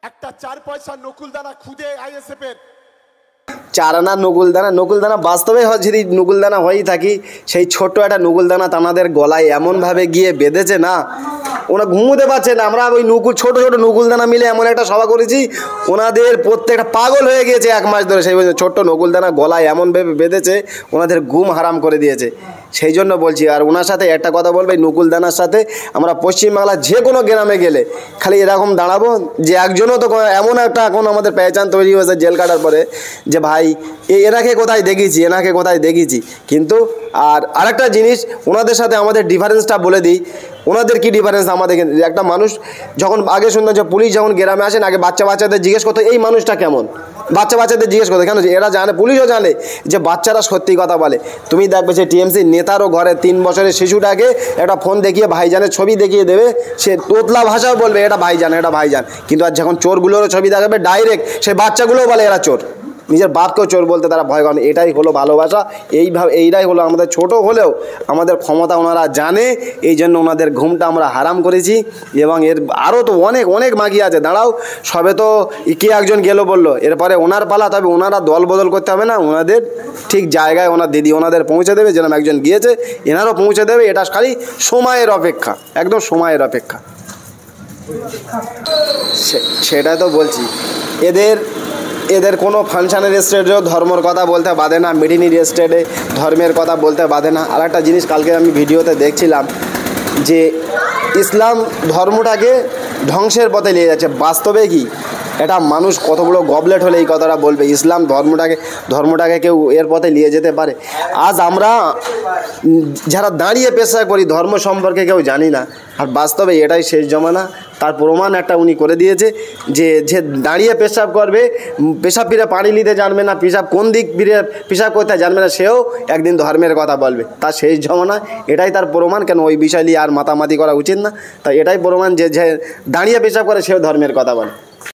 একটা 4 পয়সা নকুলদানা খুদে আইএসএফ এর চারানা নকুলদানা বাস্তবে যদি নকুলদানা হয়েই থাকি, সেই ছোট্ট একটা নকুলদানা তানাদের গলায় এমনভাবে গিয়ে বেঁধেছে না, ওরা ঘুমোতে পারছে না। আমরা ওই ছোট ছোট নকুলদানা মিলে এমন একটা সভা করেছি, ওনাদের প্রত্যেকটা পাগল হয়ে গিয়েছে 1 মাস ধরে। সেই ছোট্ট নকুলদানা গলায় এমনভাবে বেঁধেছে, ওনাদের ঘুম হারাম করে দিয়েছে। সেই জন্য বলছি, আর ওনার সাথে একটা কথা বলবে, নকুলদানার সাথে আমরা পশ্চিমবাংলার যে কোনো গ্রামে গেলে খালি এরকম দাঁড়াবো যে একজনও তো এমন একটা এখন আমাদের পেহচান তৈরি হয়েছে জেল কাটার পরে, যে ভাই এনাকে কোথায় দেখেছি। কিন্তু আরেকটা জিনিস, ওনাদের সাথে আমাদের ডিফারেন্সটা বলে দিই। ওনাদের কি ডিফারেন্স আমাদের? একটা মানুষ যখন আগে শুনতাম যে পুলিশ যখন গ্রামে আসেন, আগে বাচ্চাদের জিজ্ঞেস করতো এই মানুষটা কেমন, বাচ্চাদের জিজ্ঞেস করতো। কেন? এরা জানে, পুলিশও জানে যে বাচ্চারা সত্যি কথা বলে। তুমি দেখবে যে টিএমসি নেতারও ঘরে 3 বছরের শিশুটাকে একটা ফোন দেখিয়ে ভাইজানের ছবি দেখিয়ে দেবে, সে তোতলা ভাষাও বলবে এটা ভাইজান। কিন্তু আর যখন চোরগুলোরও ছবি দেখাবে ডাইরেক্ট, সেই বাচ্চাগুলোও বলে এরা চোর। নিজের বাপকেও চোর বলতে তারা ভয় করেন। এটাই হলো ভালোবাসা। এইটাই হলো আমাদের, ছোট হলেও আমাদের ক্ষমতা ওনারা জানে, এই জন্য ওনাদের ঘুমটা আমরা হারাম করেছি। এবং এর আরও তো অনেক মাগি আছে। দাঁড়াও, সবে তো কে একজন গেল বললো, এরপরে ওনার পালা। তবে ওনারা দল বদল করতে হবে না, ওনাদের ঠিক জায়গায় ওনার দিদি ওনাদের পৌঁছে দেবে। যেরকম একজন গিয়েছে, এনারও পৌঁছে দেবে। এটা খালি সময়ের অপেক্ষা, একদম সময়ের অপেক্ষা। সেটাই তো বলছি। এদের কোনো ফাংশনের স্টেজেও ধর্মের কথা বলতে বাধে না, মিটিংয়ের স্টেজে ধর্মের কথা বলতে বাধে না। আর একটা জিনিস কালকে আমি ভিডিওতে দেখছিলাম যে ইসলাম ধর্মটাকে ধ্বংসের পথে নিয়ে যাচ্ছে। বাস্তবে কি এটা মানুষ কত বড় গবলেট হলে এই কথাটা বলবে? ইসলাম ধর্মটাকে কেউ এর পথে নিয়ে যেতে পারে? আজ আমরা যারা দাঁড়িয়ে পেশা করি, ধর্ম সম্পর্কে কেউ জানি না। আর বাস্তবে এটাই শেষ জমানা। তার প্রমাণ একটা উনি করে দিয়েছে যে দাঁড়িয়ে পেশাব করবে, পেশাব ফিরে পানি নিতে জানবে না, কোন দিক ফিরে পেশাব করতে জানবে না, সেও একদিন ধর্মের কথা বলবে। তার শেষ জমানা এটাই তার প্রমাণ। কেন ওই বিষয় নিয়ে আর মাতামাতি করা উচিত না। তাই এটাই প্রমাণ যে দাঁড়িয়ে পেশাব করে সেও ধর্মের কথা বলে।